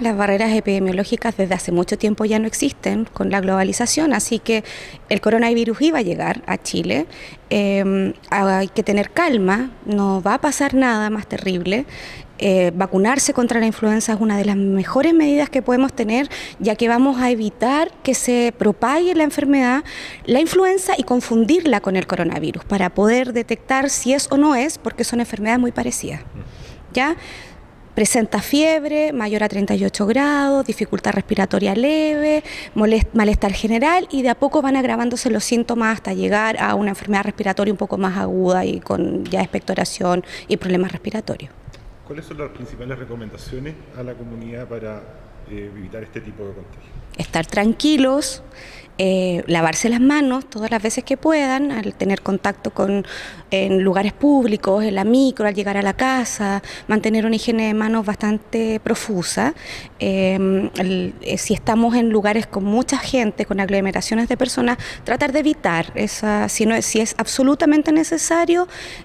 las barreras epidemiológicas desde hace mucho tiempo ya no existen con la globalización, así que el coronavirus iba a llegar a Chile. Hay que tener calma, no va a pasar nada más terrible. Vacunarse contra la influenza es una de las mejores medidas que podemos tener, ya que vamos a evitar que se propague la enfermedad, la influenza, y confundirla con el coronavirus para poder detectar si es o no es, porque son enfermedades muy parecidas. ¿Ya? Presenta fiebre mayor a 38 grados, dificultad respiratoria leve, malestar general, y de a poco van agravándose los síntomas hasta llegar a una enfermedad respiratoria un poco más aguda y con ya expectoración y problemas respiratorios. ¿Cuáles son las principales recomendaciones a la comunidad para evitar este tipo de contagios? Estar tranquilos, lavarse las manos todas las veces que puedan, al tener contacto en lugares públicos, en la micro, al llegar a la casa, mantener una higiene de manos bastante profusa. Si estamos en lugares con mucha gente, con aglomeraciones de personas, tratar de evitar si es absolutamente necesario,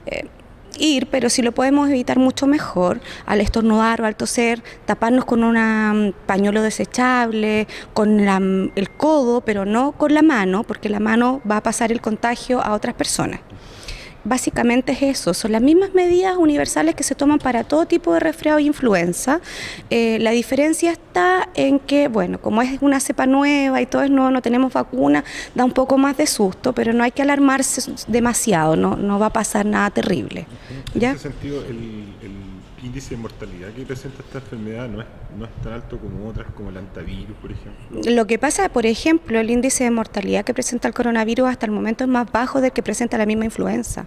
ir, pero si lo podemos evitar mucho mejor, al estornudar o al toser, taparnos con un pañuelo desechable, con el codo, pero no con la mano, porque la mano va a pasar el contagio a otras personas. Básicamente es eso, son las mismas medidas universales que se toman para todo tipo de resfriado e influenza. La diferencia está en que, bueno, como es una cepa nueva y todo es nuevo, no tenemos vacuna, da un poco más de susto, pero no hay que alarmarse demasiado, no va a pasar nada terrible. En ese sentido, el índice de mortalidad que presenta esta enfermedad no es tan alto como otras, como el hantavirus, por ejemplo. Lo que pasa, por ejemplo, el índice de mortalidad que presenta el coronavirus hasta el momento es más bajo del que presenta la misma influenza.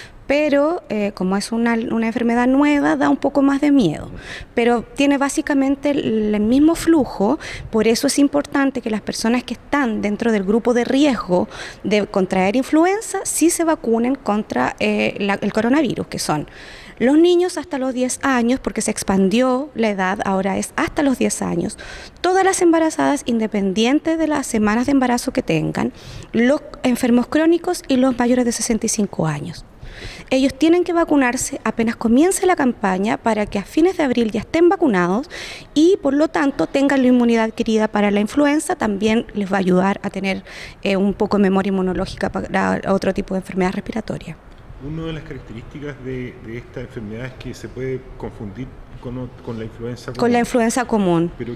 Pero como es una enfermedad nueva, da un poco más de miedo. Pero tiene básicamente el mismo flujo, por eso es importante que las personas que están dentro del grupo de riesgo de contraer influenza sí se vacunen contra el coronavirus, que son los niños hasta los 10 años, porque se expandió la edad, ahora es hasta los 10 años, todas las embarazadas, independientes de las semanas de embarazo que tengan, los enfermos crónicos y los mayores de 65 años. Ellos tienen que vacunarse apenas comience la campaña para que a fines de abril ya estén vacunados y por lo tanto tengan la inmunidad adquirida para la influenza. También les va a ayudar a tener un poco de memoria inmunológica para otro tipo de enfermedad respiratoria. Una de las características de esta enfermedad es que se puede confundir con la influenza común. Con la influenza común. Pero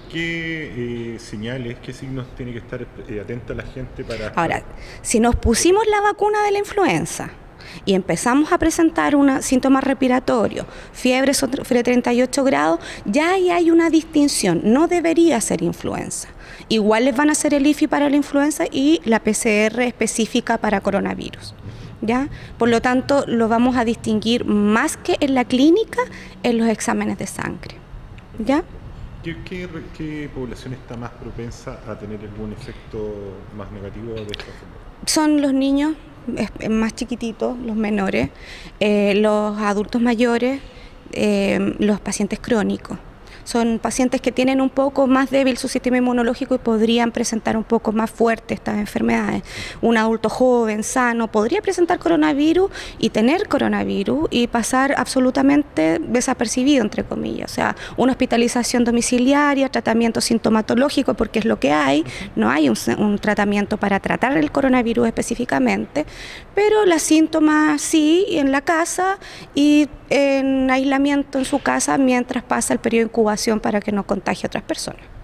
¿qué señales, qué signos tiene que estar atenta la gente para...? Ahora, si nos pusimos la vacuna de la influenza y empezamos a presentar síntomas respiratorios, fiebre sobre 38 grados, ya ahí hay una distinción, no debería ser influenza. Igual les van a hacer el IFI para la influenza y la PCR específica para coronavirus. ¿Ya? Por lo tanto, lo vamos a distinguir más que en la clínica, en los exámenes de sangre. ¿Ya? ¿Qué población está más propensa a tener algún efecto más negativo de esta enfermedad? Son los niños más chiquititos, los menores, los adultos mayores, los pacientes crónicos. Son pacientes que tienen un poco más débil su sistema inmunológico y podrían presentar un poco más fuerte estas enfermedades. Un adulto joven, sano, podría presentar coronavirus y tener coronavirus y pasar absolutamente desapercibido, entre comillas. O sea, una hospitalización domiciliaria, tratamiento sintomatológico, porque es lo que hay. No hay un tratamiento para tratar el coronavirus específicamente, pero los síntomas sí, en la casa y en aislamiento en su casa mientras pasa el periodo de incubación para que no contagie a otras personas.